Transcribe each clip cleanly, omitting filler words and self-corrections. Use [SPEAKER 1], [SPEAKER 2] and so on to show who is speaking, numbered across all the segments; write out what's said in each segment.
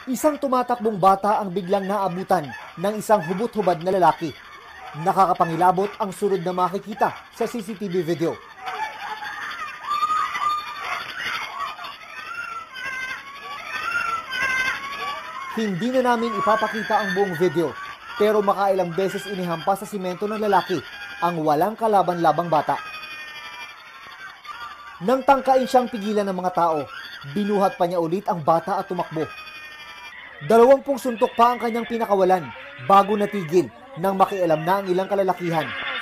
[SPEAKER 1] Isang tumatakbong bata ang biglang naabutan ng isang hubot-hubad na lalaki. Nakakapangilabot ang sunod na makikita sa CCTV video. Hindi na namin ipapakita ang buong video, pero makailang beses inihampas sa simento ng lalaki ang walang kalaban-labang bata. Nang tangkain siyang pigilan ng mga tao, binuhat pa niya ulit ang bata at tumakbo. 20 suntok pa ang kanyang pinakawalan bago natigil nang makialam na ang ilang kalalakihan.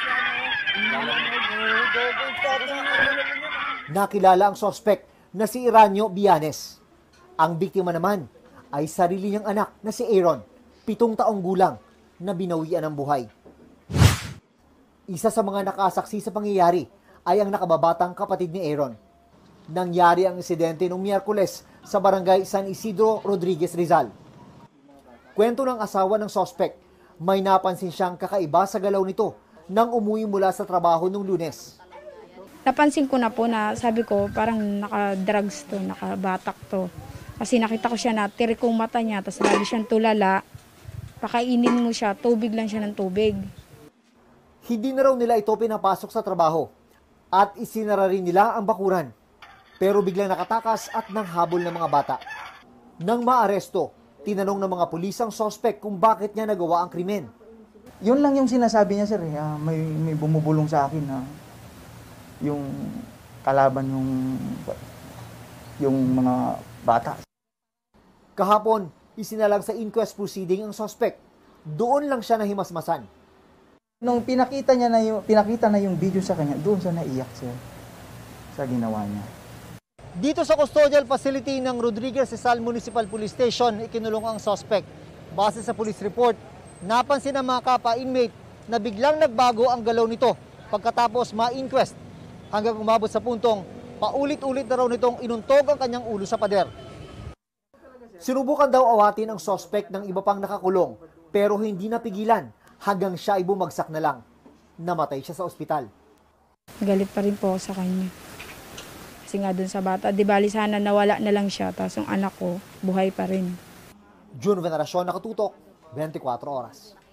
[SPEAKER 1] Nakilala ang sospek na si Iranio Bianes. Ang biktima naman ay sarili niyang anak na si Aaron, 7 taong gulang, na binawian ng buhay. Isa sa mga nakasaksi sa pangyayari ay ang nakababatang kapatid ni Aaron. Nangyari ang insidente noong Miyerkules sa barangay San Isidro Rodriguez, Rizal. Kwento ng asawa ng sospek, may napansin siyang kakaiba sa galaw nito nang umuwi mula sa trabaho noong Lunes.
[SPEAKER 2] Napansin ko na po na sabi ko parang naka-drugs to, nakabatak to. Kasi nakita ko siya na tirik kong mata niya, tapos lagi siyang tulala. Pakainin mo siya, tubig lang siya ng tubig.
[SPEAKER 1] Hindi na raw nila ito pinapasok sa trabaho at isinara rin nila ang bakuran. Pero biglang nakatakas at nanghabol ng mga bata. Nang maaresto, tinanong ng mga pulis ang sospek kung bakit niya nagawa ang krimen.
[SPEAKER 3] Yun lang yung sinasabi niya, sir. May bumubulong sa akin na yung kalaban yung mga bata.
[SPEAKER 1] Kahapon, isinalang sa inquest proceeding ang sospek. Doon lang siya nahimasmasan.
[SPEAKER 3] Nung pinakita na yung video sa kanya, doon siya naiyak, sir, sa ginawa niya.
[SPEAKER 1] Dito sa custodial facility ng Rodriguez Rizal Municipal Police Station, ikinulong ang suspect. Base sa police report, napansin ng mga kapa-inmate na biglang nagbago ang galaw nito pagkatapos ma-inquest hanggang umabot sa puntong paulit-ulit na raw nitong inuntog ang kanyang ulo sa pader. Sinubukan daw awatin ang suspect ng iba pang nakakulong pero hindi napigilan hanggang siya ay bumagsak na lang. Namatay siya sa ospital.
[SPEAKER 2] Galit pa rin po ako sa kanya. Kasi nga dun sa bata, di bali sana nawala na lang siya, tapos yung anak ko, buhay pa rin.
[SPEAKER 1] June Veneracion, Nakatutok, 24 Oras.